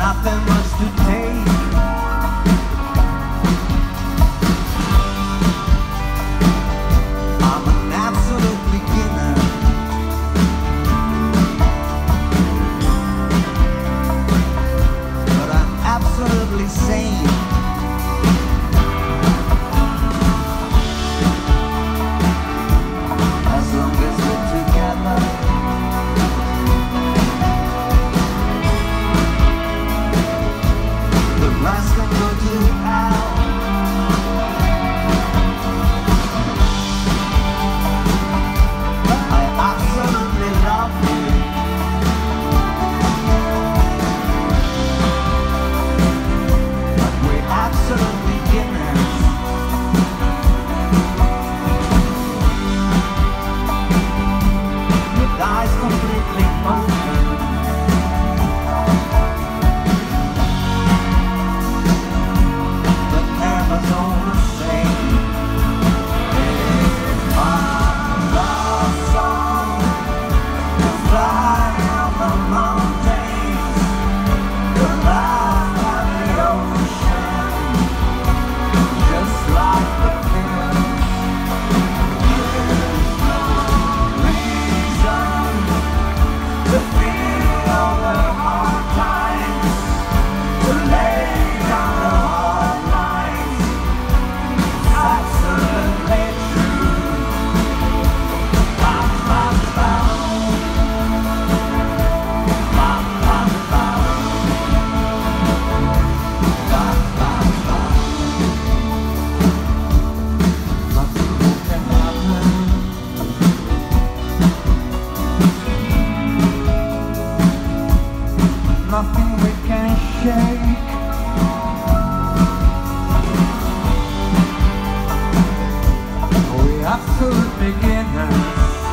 nothing much to take. I'm an absolute beginner, but I'm absolutely sane. As long as we're together, the rest can go to hell. I absolutely love you, but we're absolute beginners. With eyes completely open, but never's all the same. It's my love song to fly on the mountains, to laugh at the ocean, just like the winds. There's no reason to feel all the hard times, to lay down the hard lines. It's absolutely true. Bam, bam, bam. Bam, bam, bam. Bam, bam, bam. Nothing more can happen. Nothing we can shake. We're absolute beginners.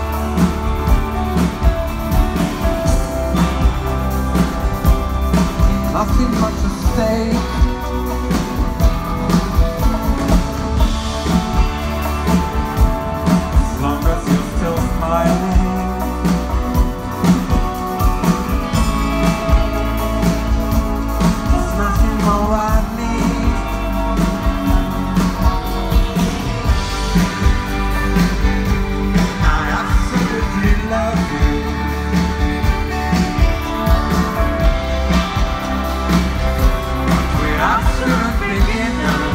Nothing much at stake. As long as you're still smiling, there's nothing more I need. I absolutely love you. We're absolute beginners.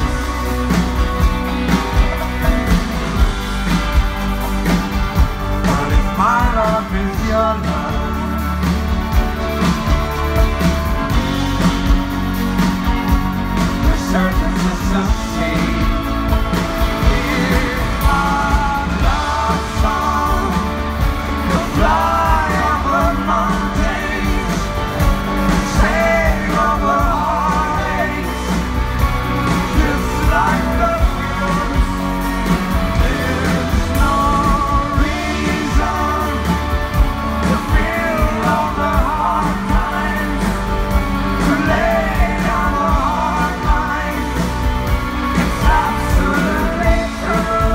But if my love is your love, we're certain to succeed. It's our love song to fly over mountains, sail over heartaches, just like the winds. There's no reason to feel all the hard times, to lay down the hard lines. It's absolutely true.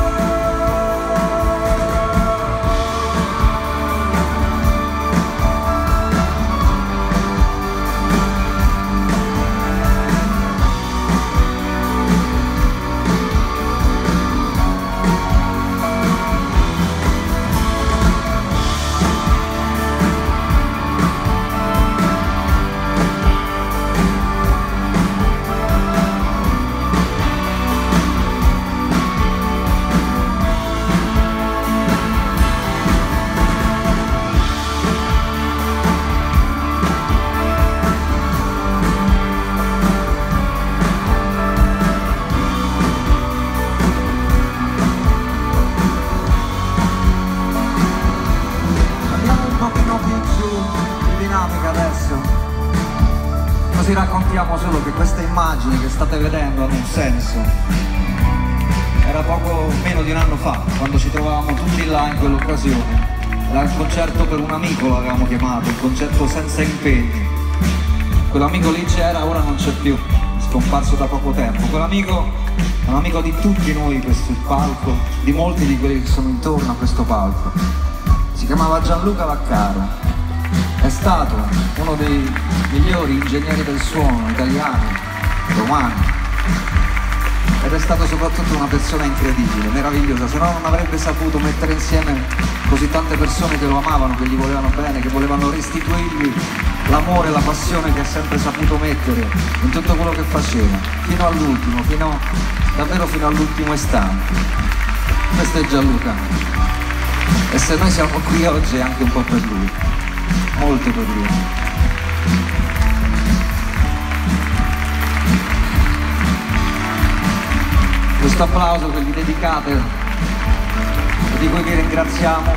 Andiamo un pochino più giù in dinamica adesso, così raccontiamo solo che queste immagini che state vedendo hanno un senso. Era poco meno di un anno fa, quando ci trovavamo tutti là in quell'occasione. Era un concerto per un amico, l'avevamo chiamato, un concerto senza impegni. Quell'amico lì c'era, ora non c'è più, è scomparso da poco tempo. Quell'amico è un amico di tutti noi, questo palco, di molti di quelli che sono intorno a questo palco. Si chiamava Gianluca Vaccaro, è stato uno dei migliori ingegneri del suono, italiani, romani. Ed è stato soprattutto una persona incredibile, meravigliosa, se no non avrebbe saputo mettere insieme così tante persone che lo amavano, che gli volevano bene, che volevano restituirgli l'amore, la passione che ha sempre saputo mettere in tutto quello che faceva, fino all'ultimo, davvero fino all'ultimo istante. Questo è Gianluca. E se noi siamo qui oggi è anche un po' per lui, molto per lui. Questo applauso che gli dedicate e di cui vi ringraziamo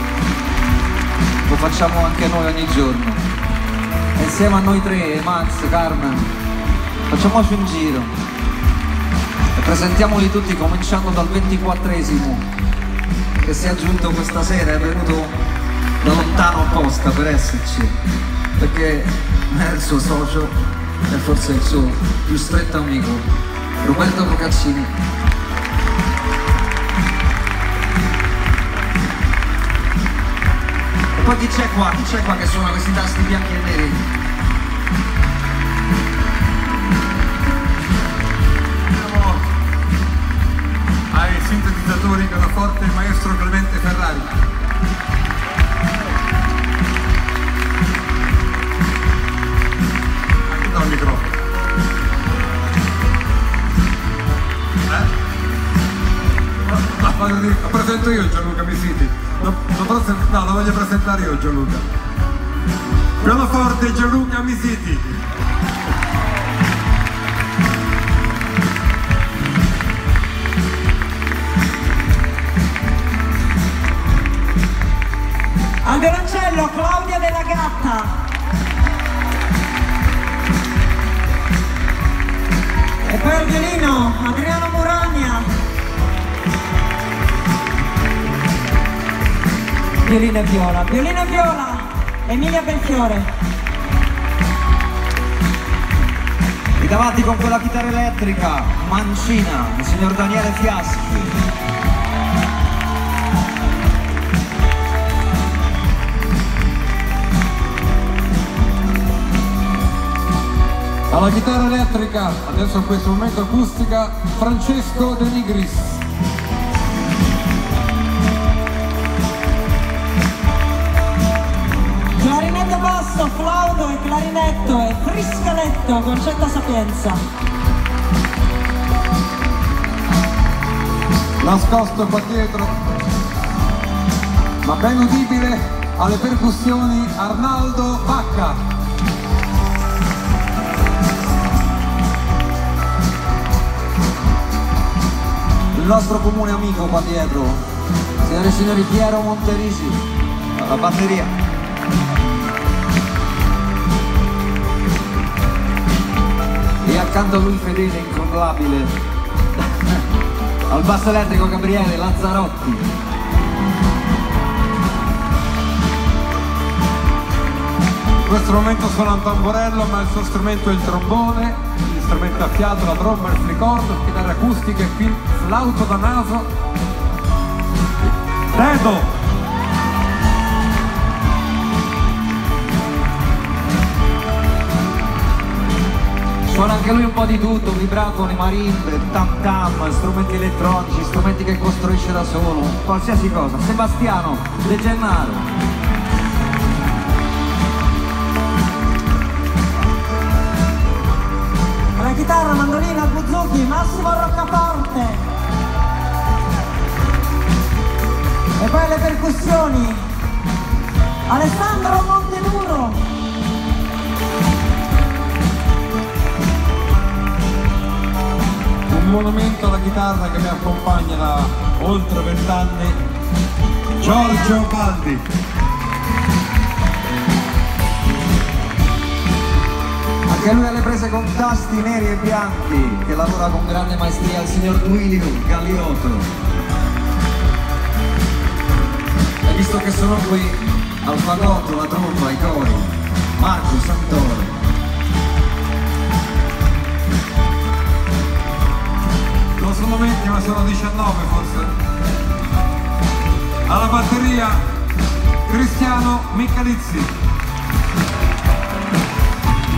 lo facciamo anche noi ogni giorno. E insieme a noi tre, Max, Carmen, facciamoci un giro e presentiamoli tutti, cominciando dal 24esimo che si è aggiunto questa sera, è venuto da lontano apposta per esserci, perché è il suo socio e forse il suo più stretto amico, Roberto Procaccini. E poi chi c'è qua? Chi c'è qua che suona questi tasti bianchi e neri? Andiamo ai sintetizzatori, pianoforte, il maestro Clemente Ferrari. Anche dal microfono. Lo presento io Gianluca Misiti. No, lo voglio presentare io Gianluca. Pianoforte Gianluca Misiti. Al violoncello Claudia Della Gatta. E poi al violino Adriano Muragna. Violino e viola, Emilia Belfiore. E davanti con quella chitarra elettrica, mancina, il signor Daniele Fiaschi. Alla chitarra elettrica, adesso in questo momento acustica, Francesco De Nigris. Clarinetto basso, flauto e clarinetto e friscaletto, Concetta Sapienza. Nascosto qua dietro, ma ben udibile alle percussioni, Arnaldo Bacca. Il nostro comune amico qua dietro, signore e signori, Piero Monterisi, alla batteria. E accanto a lui fedele, incrollabile, al basso elettrico Gabriele Lazzarotti. In questo momento suona un tamburello, ma il suo strumento è il trombone, strumento a fiato, la tromba, il flicorno, chitarre acustiche, flauto da naso, Dedo. Suona anche lui un po' di tutto, vibrafoni, marimbe, tam tam, strumenti elettronici, strumenti che costruisce da solo, qualsiasi cosa. Sebastiano De Gennaro. Alla chitarra, mandolina, buzuki, Massimo Roccaforte. E poi le percussioni, Alessandro Montenuro. Un monumento alla chitarra che mi accompagna da oltre 20 anni, Giorgio Baldi. Anche lui alle prese con tasti neri e bianchi, che lavora con grande maestria, il signor Duilio Galiotto. E visto che sono qui, al fagotto, la tromba, i cori, Marco Santoro. Non sono 20 ma sono 19 forse. Alla batteria Cristiano Michalizzi.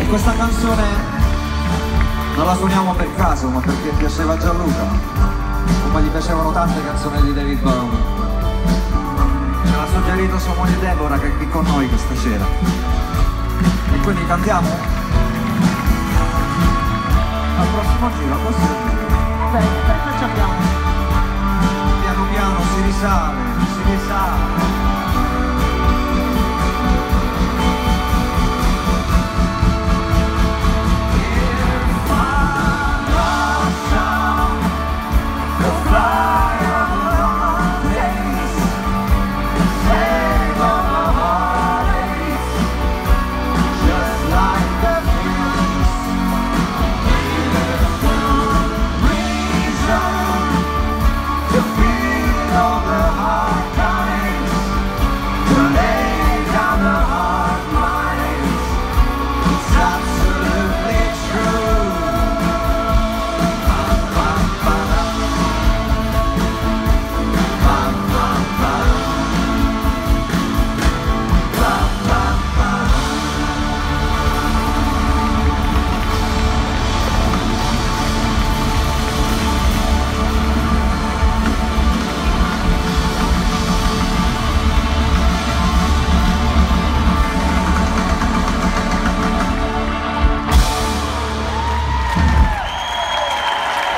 E questa canzone non la suoniamo per caso, ma perché piaceva a Gianluca, come gli piacevano tante canzoni di David Bowie. Ce l'ha suggerito sua moglie Deborah, che è qui con noi questa sera. E quindi cantiamo? Al prossimo giro, al prossimo giro. Beh, che facciamo? Piano piano si risale, si risale.